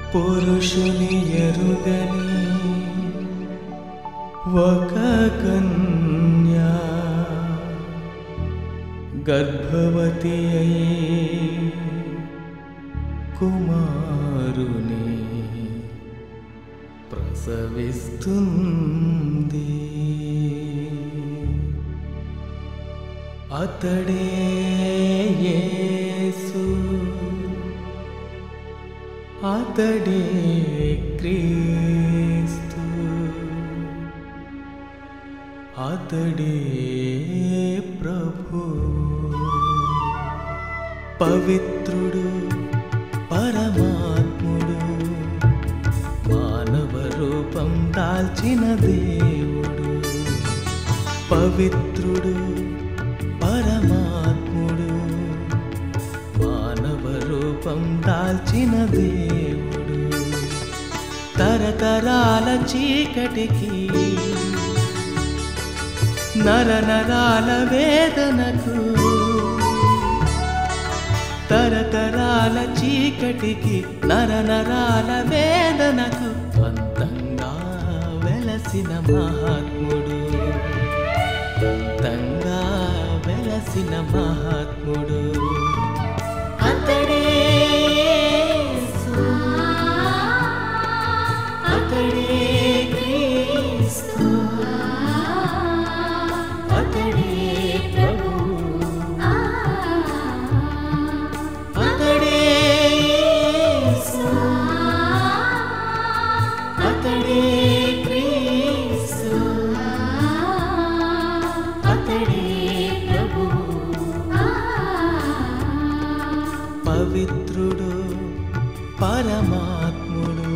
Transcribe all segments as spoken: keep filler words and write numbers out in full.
పురుషుని ఎరుగని ఒక కన్య గర్భవతి అయి కుమారుని ప్రసవిస్తుంది. అతడే యేసు, అతడే క్రీస్తు, అతడే ప్రభు. పవిత్రుడు పరమాత్ముడు మానవ రూపం దాల్చిన దేవుడు. పవిత్రుడు పరమాత్ముడు మానవ రూపం దాల్చిన దేవుడు. తరతరాల చీకటికి నర నరాల వేదనకు, తరతరాల చీకటికి నర నరాల వేదనకు అంతంగా వెలసిన మహాత్ముడు, అంతంగా వెలసిన మహాత్ముడు. అతడే యేసు, అతడే క్రీస్తు, అతడే ప్రభు. అతడే యేసు, అతడే క్రీస్తు, అతడే ప్రభు. పవిత్రుడు పరమాత్ముడు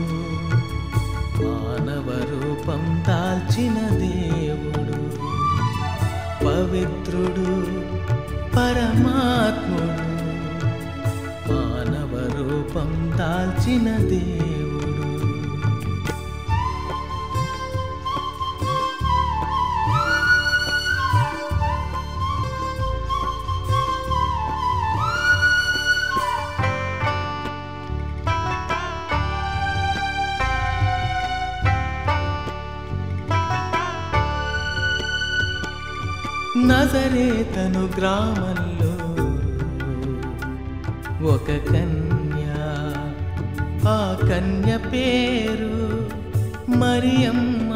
మానవ రూపం దాల్చిన దేవుడు. పవిత్రుడు పరమాత్ముడు మానవ రూపం దాల్చిన దేవుడు. నజరేతను గ్రామంలో ఒక కన్య, ఆ కన్య పేరు మరియమ్మ.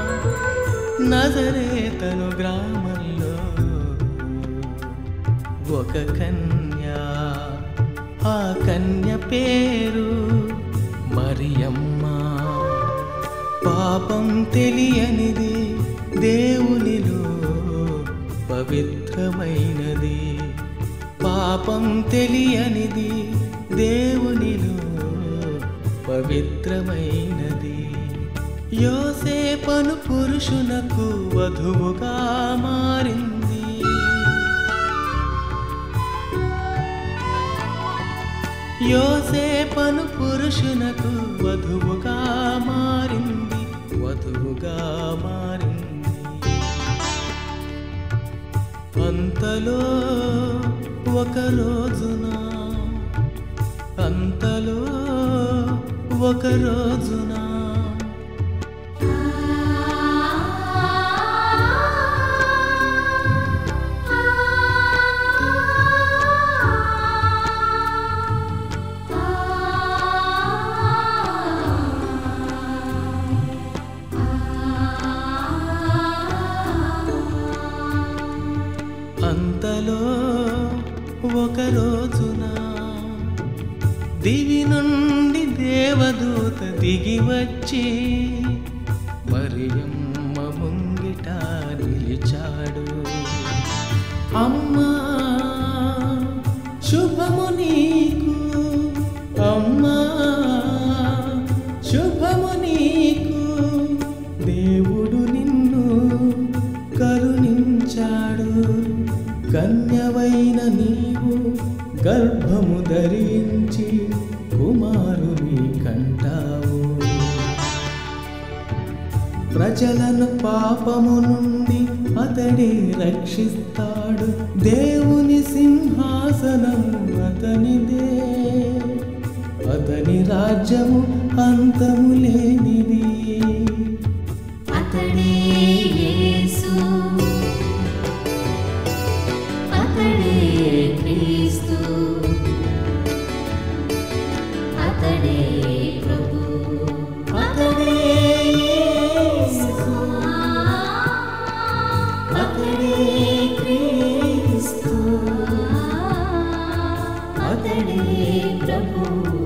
నజరేతను గ్రామంలో ఒక కన్య, ఆ కన్య పేరు మరియమ్మ. పాపం తెలియనిది, దేవునిలో పవిత్రమైనది. పాపం తెలియనిది, దేవునిలో పవిత్రమైనది. యోసేపను పురుషునకు వధువుగా మారింది. యోసేపను పురుషునకు వధువుగా మారింది, వధువుగా మారింది. అంతలో ఒక రోజున, అంతలో ఒక రోజున అంతలో ఒక రోజున దివి నుండి దేవదూత దిగి వచ్చి మరియమ్మ ముంగిట నిలిచాడు. అమ్మా శుభము నీకు, అమ్మా శుభము నీకు, దేవుడు నిన్ను కరుణించాడు. కన్యవైన నీవు గర్భము ధరించి కుమారుని కంటావు. ప్రజలను పాపము నుండి అతడే రక్షిస్తాడు. దేవుని సింహాసనము అతనిదే, అతని రాజ్యము అంతము లేనిది. అతడే యేసు, అతడే క్రీస్తు, అతడే ప్రభు, అతడే యేసు, అతడే క్రీస్తు, అతడే ప్రభు.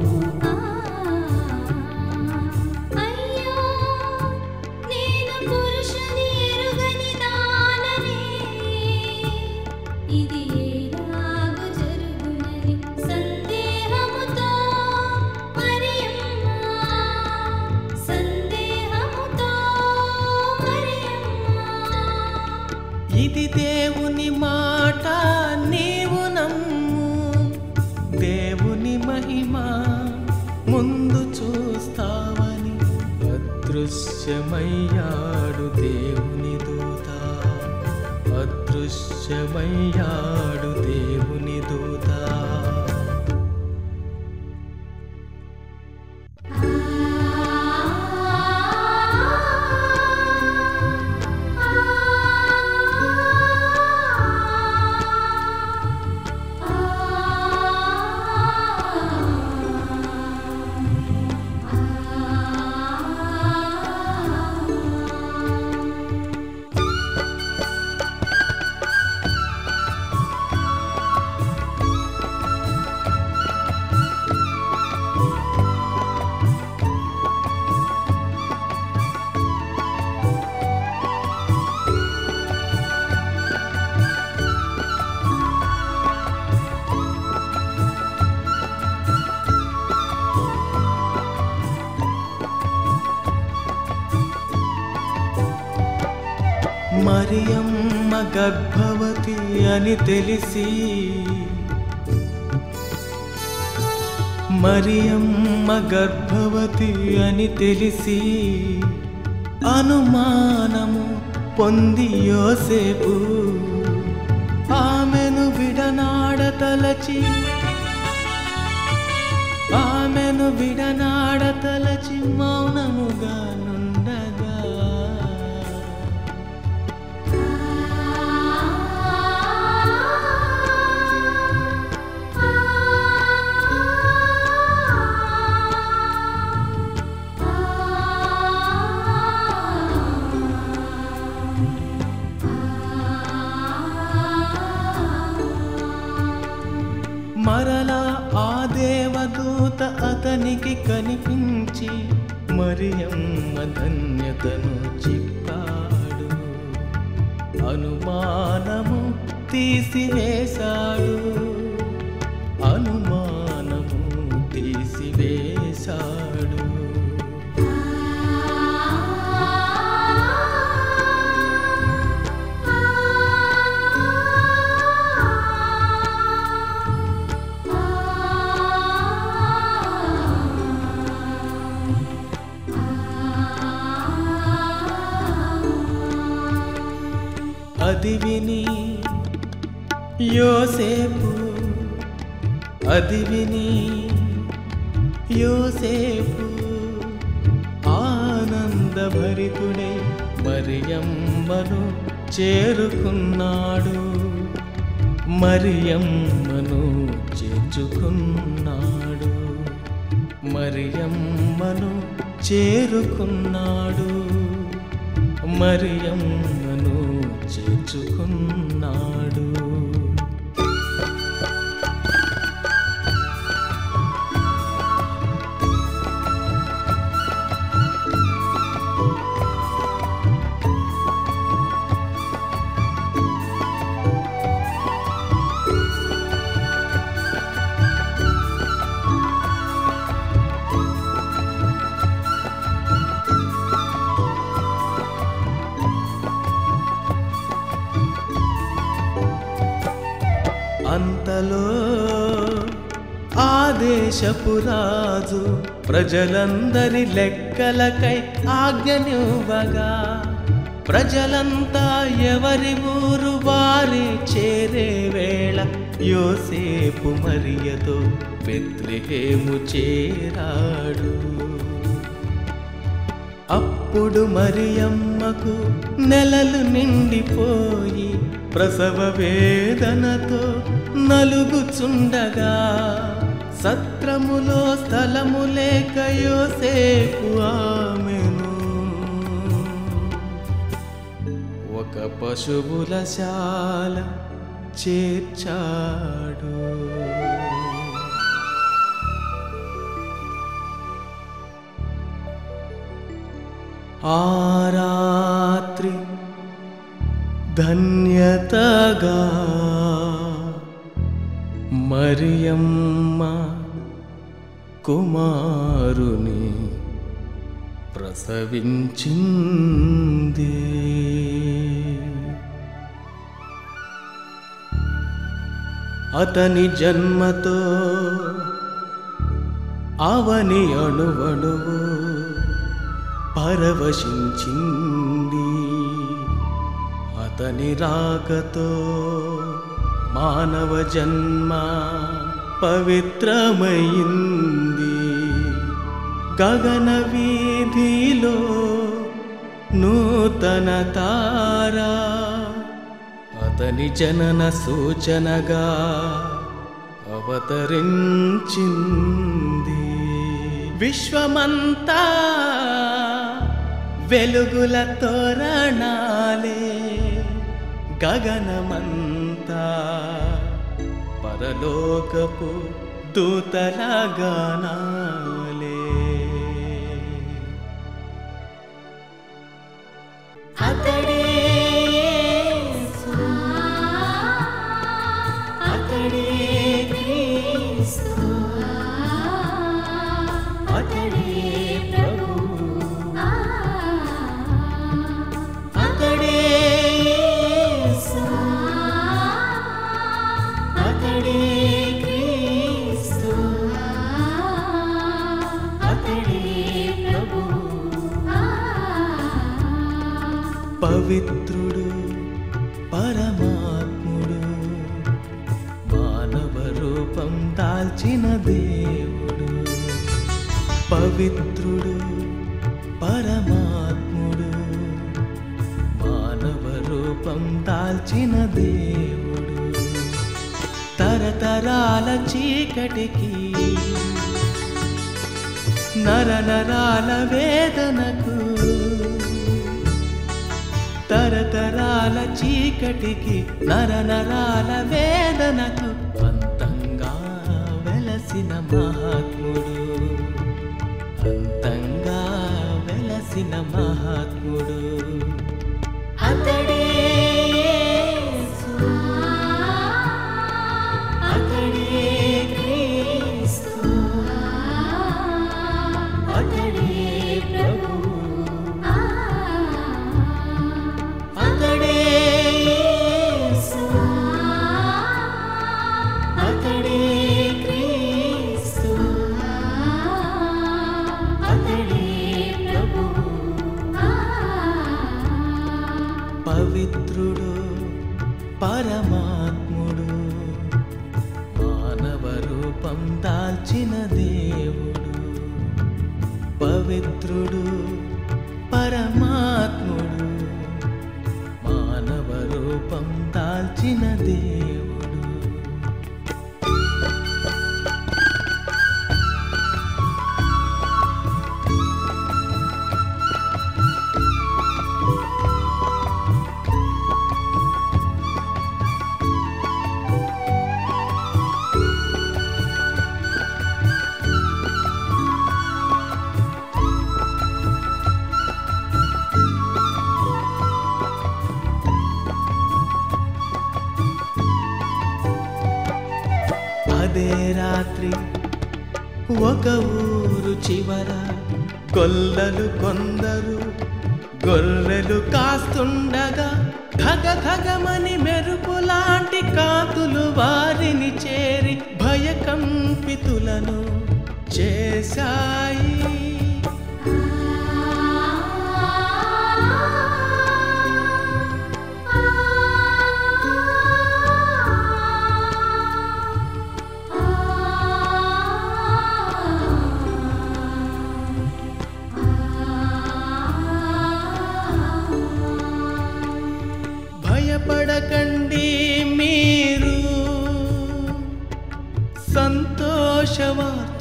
ఇది దేవుని మాట, నీవు నమ్ము. దేవుని మహిమ ముందు చూస్తావని అదృశ్యమయ్యాడు దేవుని దూత, అదృశ్యమయ్యాడు దేవుని దూత. మరియమ్మ గర్భవతి అని తెలిసి, మరియమ్మ గర్భవతి అని తెలిసి అనుమానము పొంది యోసేపు ఆమెను విడనాడతలచి, ఆమెను విడనాడతలచి మౌనముగా నుండగా మరలా ఆ దేవదూత అతనికి కనిపించి మరియమ్మ ధన్యతను చెప్పాడు, అనుమానము తీసివేశాడు, అనుమానము తీసివేశాడు. అది విని యోసేపు, అది విని యోసేపు ఆనందభరితుడై మరియమ్మను చేరుకున్నాడు, మరియమ్మను చేర్చుకున్నాడు, మరియమ్మను చేరుకున్నాడు, మరియమ్మను చేర్చుకున్నాడు. అంతలో ఆదేశపు రాజు ప్రజలందరి లెక్కలకై ఆజ్ఞనివ్వగా, ప్రజలంతా ఎవరి ఊరు వారే చేరే వేళ యోసేపు మరియతో బెత్లెహేము చేరాడు. అప్పుడు మరియమ్మకు నెలలు నిండిపోయి ప్రసవ వేదనతో నలుగుచుండగా సత్రములో స్థలము లేక యోసేపు ఆమెను ఒక పశువుల శాల చేర్చాడు. ఆ రాత్రి ధన్యతగా మరియమ్మ కుమారుని ప్రసవించింది. అతని జన్మతో అవని అణువణువు పరవశించింది. అతని రాకతో మానవ జన్మ పవిత్రమైంది. గగన వీధిలో నూతన తారా అతని జనన సూచనగా అవతరించింది. విశ్వమంతా వెలుగుల తోరణాలే, గగనమంతా పరలోకపు దూతల గానాలే. అతడే యేసు, అతడే క్రీస్తు, అతడే ప్రభు, అతడే యేసు, అతడే క్రీస్తు, అతడే ప్రభు. పవిత్రుడు పరమాత్ముడు మానవ రూపం దాల్చిన దేవుడు. పవిత్రుడు పరమాత్ముడు మానవ రూపం దాల్చిన దేవుడు. తరతరాల చీకటికి నరనరాల వేదనకు, తరతరాల చీకటికి నరనరాల వేదనకు అంతంగా వెలసిన మహాత్ముడు, అంతంగా వెలసిన మహాత్ముడు. అతడే యేసు, అతడే క్రీస్తు, అతడే ప్రభు, అతడే యేసు, అతడే క్రీస్తు, అతడే ప్రభు. పవిత్రుడు పరమాత్ముడు మానవ రూపం దాల్చిన దేవుడు. పవిత్రుడు పరమాత్ముడు మానవ రూపం దాల్చిన దేవుడు. అదే రాత్రి ఒక ఊరు చివర గొల్లలు కొందరు గొర్రెలు కాస్తుండగా ధగ ధగమని మెరుపులాంటి కాంతులు వారిని చేరి భయకంపితులను చేశాయి.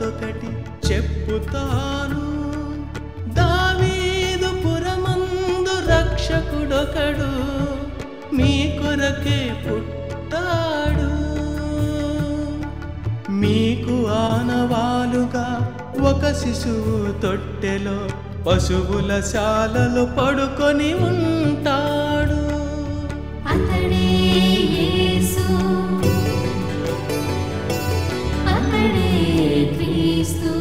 సంగతొకటి చెప్పుతాను. దావీదు పురమందు రక్షకుడొకడు మీ కొరకే పుట్టాడు. మీకు ఆనవాలుగా ఒక శిశువు తొట్టెలో పశువుల శాలలో పడుకొని ఉంటాడు. అతడే యేసు, అతడే క్రీస్తు,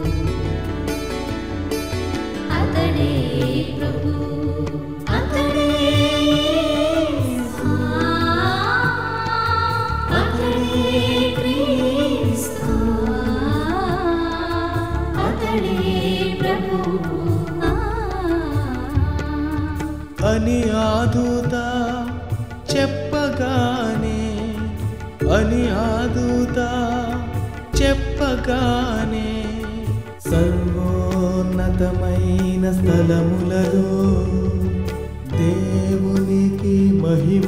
అతడే ప్రభు, అతడే యేసు, అతడే క్రీస్తు, అతడే ప్రభు అని ఆదూత చెప్పగానే, అని ఆదూత చెప్పగానే సర్వోన్నతమైన స్థలములలో దేవునికి మహిమ,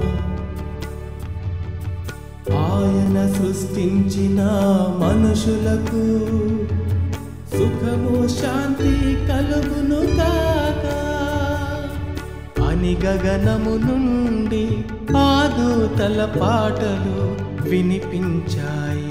ఆయన సృష్టించిన మనుషులకు సుఖము శాంతి కలుగును కాక అని గగనము నుండి ఆ దూతల పాటలు వినిపించాయి.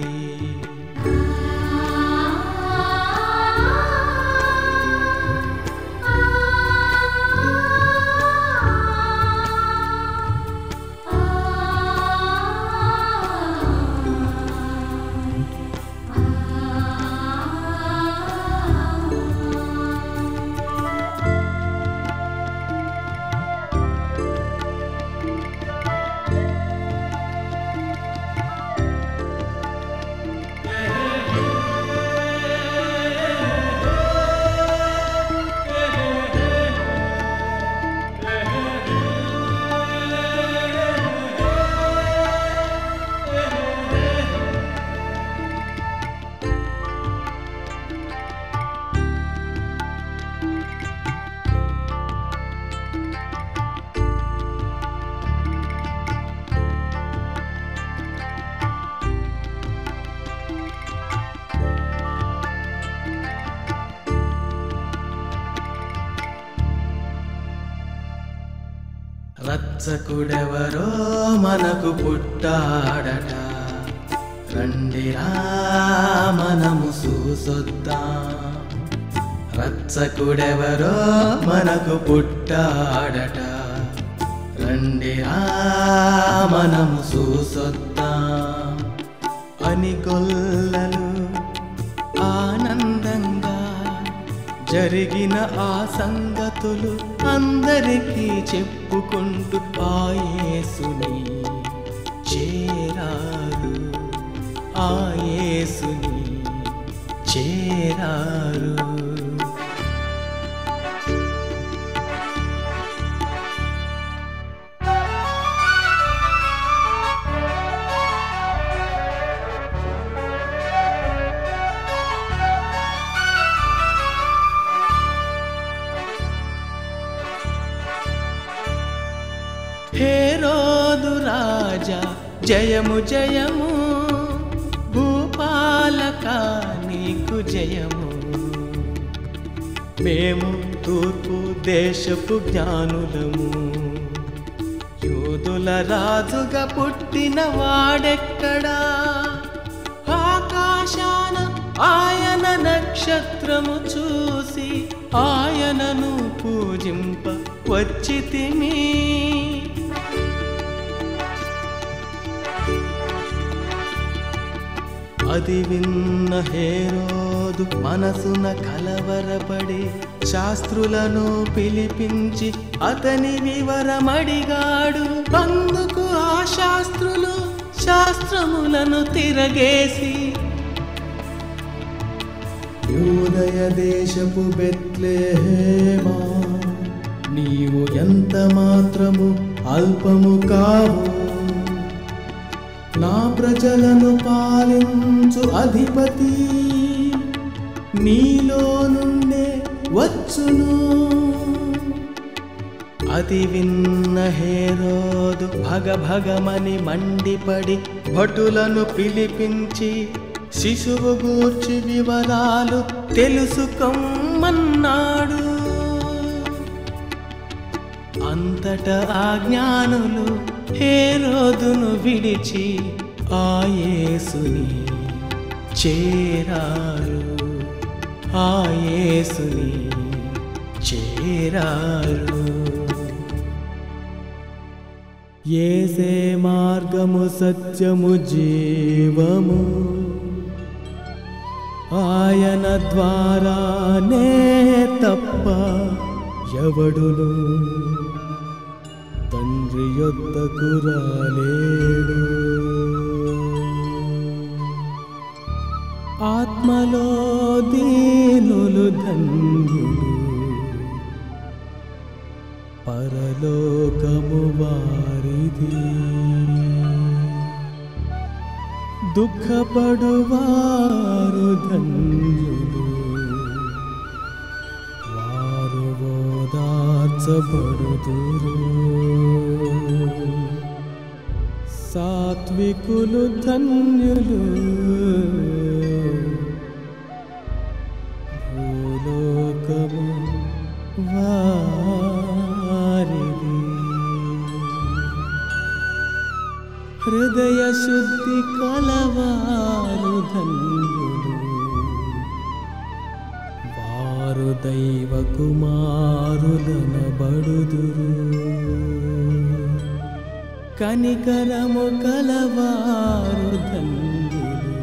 రక్షకుడెవరో మనకు పుట్టాడట, రండిరా మనము చూసొద్దాం. రక్షకుడెవరో మనకు పుట్టాడట, రండిరా మనము చూసొద్దాం అని గొల్లలు ఆనందంగా జరిగిన ఆ సంగతులు అందరికీ చెప్పుకుంటూ ఆ యేసుని చేరారు, ఆ యేసుని చేరారు. హేరోదు రాజా జయము జయము, భూపాలక నీకు జయము. మేము తూర్పు దేశపు జ్ఞానులము, యూదుల రాజుగా పుట్టిన వాడెక్కడా? ఆకాశాన ఆయన నక్షత్రము చూసి ఆయనను పూజింప వచ్చితిమి. అది విన్న హేరోదు మనసున కలవరపడి శాస్త్రులను పిలిపించి అతని వివరమడిగాడు. అందుకు ఆ శాస్త్రులు శాస్త్రములను తిరగేసి, యూదయ దేశపు బెత్లెహేమా, నీవు ఎంత మాత్రము అల్పము కావు, నా ప్రజలను పాలించు అధిపతి నీలో నుండే వచ్చును. అది విన్న హేరోదు భగభగమని మండిపడి భటులను పిలిపించి శిశువు గూర్చి వివరాలు తెలుసుకోమన్నాడు. అంతట ఆ జ్ఞానులు హేరోదును విడిచి ఆ యేసుని చేరారు. ఆ యేసుని చేరారు. యేసే మార్గము సత్యము జీవము, ఆయన ద్వారానే తప్ప ఎవడును తండ్రి యొద్దకు రాలేడు. ఆత్మలో దీనులు ధన్యులు, పరలోకము వారిది. దుఃఖపడువారు ధన్యులు, వారు ఓదార్చబడుదురు. సాత్వికులు ధన్యులు, భూలోకము వారిది. హృదయ శుద్ధి కలవారు ధన్యులు, వారు దైవ కుమారులనబడుదురు. కనికరము కలవారు ధన్యులు,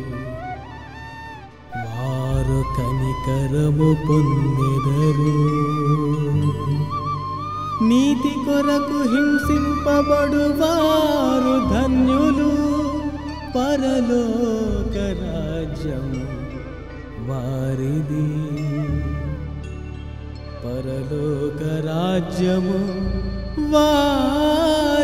వారు కనికరము పొందెదరు. నీతి కొరకు హింసింపబడువారు ధన్యులు, పరలోక రాజ్యము వారిది. పరలోక రాజ్యము వారిది.